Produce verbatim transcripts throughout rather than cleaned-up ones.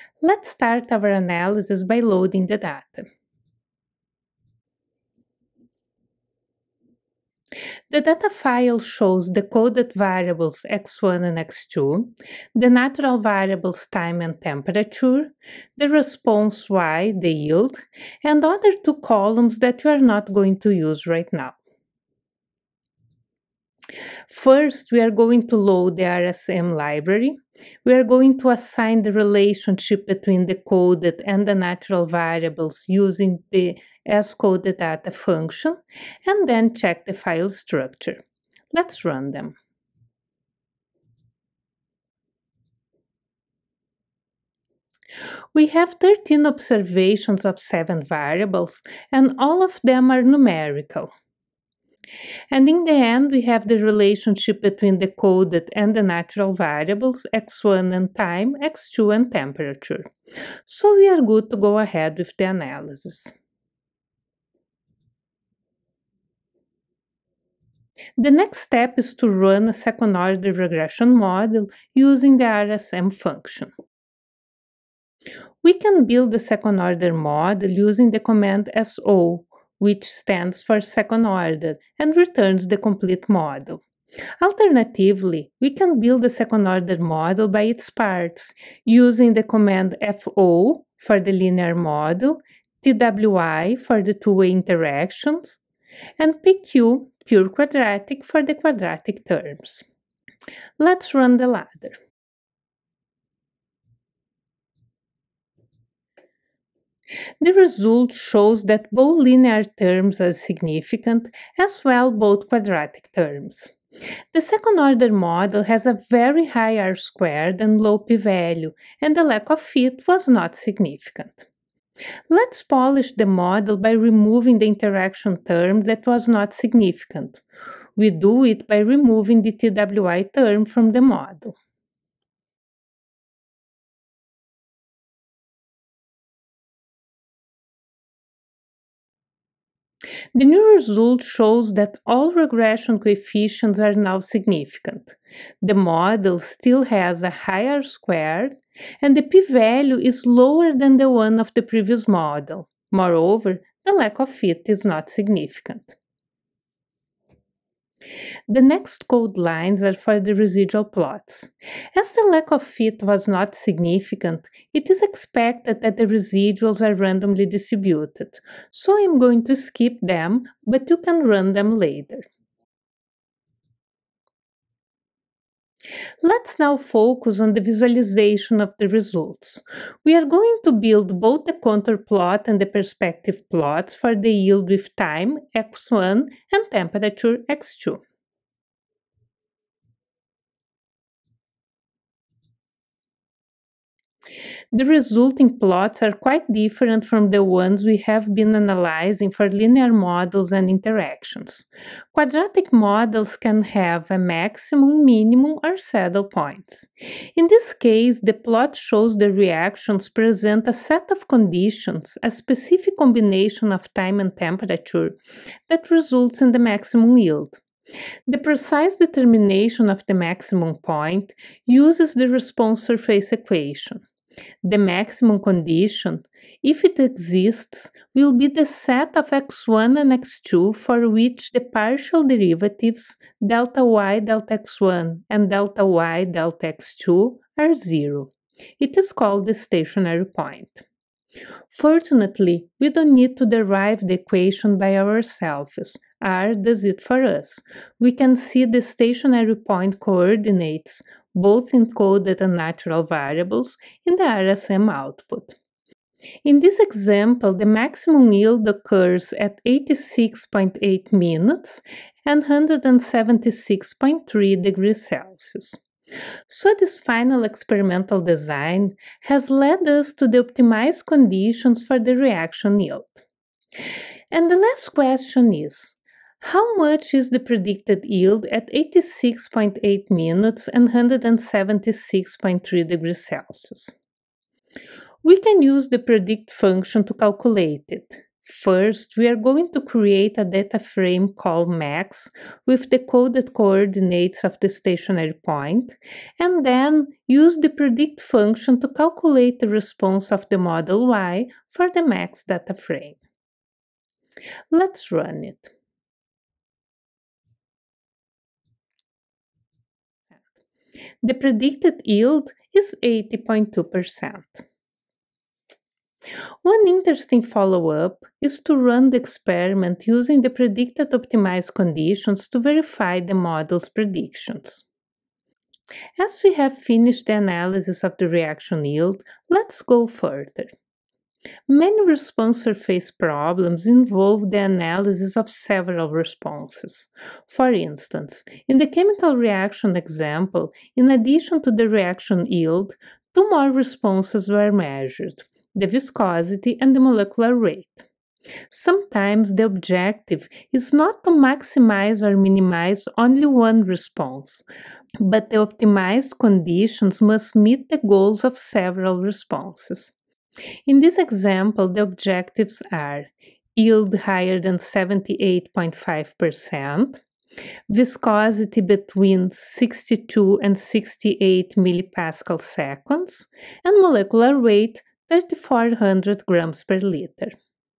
Let's start our analysis by loading the data. The data file shows the coded variables x one and x two, the natural variables time and temperature, the response y, the yield, and other two columns that we are not going to use right now. First, we are going to load the R S M library. We are going to assign the relationship between the coded and the natural variables using the scodedData function, and then check the file structure. Let's run them. We have thirteen observations of seven variables, and all of them are numerical. And in the end, we have the relationship between the coded and the natural variables x one and time, x two and temperature. So we are good to go ahead with the analysis. The next step is to run a second-order regression model using the R S M function. We can build a second-order model using the command S O, which stands for second order and returns the complete model. Alternatively, we can build a second-order model by its parts using the command F O for the linear model, T W I for the two-way interactions, and P Q, pure quadratic, for the quadratic terms. Let's run the ladder. The result shows that both linear terms are significant, as well both quadratic terms. The second-order model has a very high R-squared and low p-value, and the lack of fit was not significant. Let's polish the model by removing the interaction term that was not significant. We do it by removing the T W I term from the model. The new result shows that all regression coefficients are now significant. The model still has a higher squared, and the p-value is lower than the one of the previous model. Moreover, the lack of fit is not significant. The next code lines are for the residual plots. As the lack of fit was not significant, it is expected that the residuals are randomly distributed, so I'm going to skip them, but you can run them later. Let's now focus on the visualization of the results. We are going to build both the contour plot and the perspective plots for the yield with time x one and temperature x two. The resulting plots are quite different from the ones we have been analyzing for linear models and interactions. Quadratic models can have a maximum, minimum, or saddle points. In this case, the plot shows the reactions present a set of conditions, a specific combination of time and temperature, that results in the maximum yield. The precise determination of the maximum point uses the response surface equation. The maximum condition, if it exists, will be the set of x one and x two for which the partial derivatives delta y delta x one and delta y delta x two are zero. It is called the stationary point. Fortunately, we don't need to derive the equation by ourselves. R does it for us. We can see the stationary point coordinates, both encoded and natural variables, in the R S M output. In this example, the maximum yield occurs at eighty-six point eight minutes and one hundred seventy-six point three degrees Celsius. So this final experimental design has led us to the optimized conditions for the reaction yield. And the last question is, how much is the predicted yield at eighty-six point eight minutes and one hundred seventy-six point three degrees Celsius? We can use the predict function to calculate it. First, we are going to create a data frame called max with the coded coordinates of the stationary point, and then use the predict function to calculate the response of the model Y for the max data frame. Let's run it. The predicted yield is eighty point two percent. One interesting follow-up is to run the experiment using the predicted optimized conditions to verify the model's predictions. As we have finished the analysis of the reaction yield, let's go further. Many response surface problems involve the analysis of several responses. For instance, in the chemical reaction example, in addition to the reaction yield, two more responses were measured: the viscosity and the molecular weight. Sometimes the objective is not to maximize or minimize only one response, but the optimized conditions must meet the goals of several responses. In this example, the objectives are yield higher than seventy-eight point five percent, viscosity between sixty-two and sixty-eight millipascal seconds, and molecular weight thirty-four hundred grams per liter.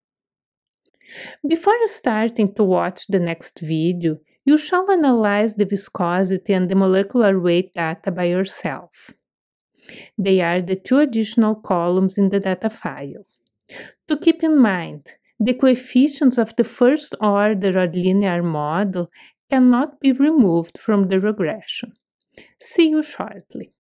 Before starting to watch the next video, you shall analyze the viscosity and the molecular weight data by yourself. They are the two additional columns in the data file. To keep in mind, the coefficients of the first order or linear model cannot be removed from the regression. See you shortly.